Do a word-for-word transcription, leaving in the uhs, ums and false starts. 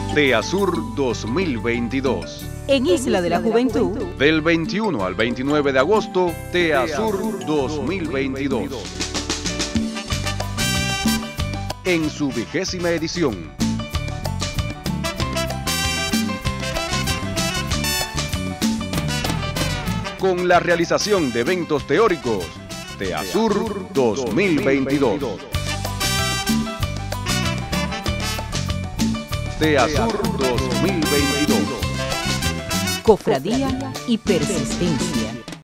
TEASUR dos mil veintidós. En Isla de la Juventud. Del veintiuno al veintinueve de agosto, TEASUR dos mil veintidós. En su vigésima edición. Con la realización de eventos teóricos, TEASUR dos mil veintidós. TEASUR dos mil veintidós. Cofradía y persistencia.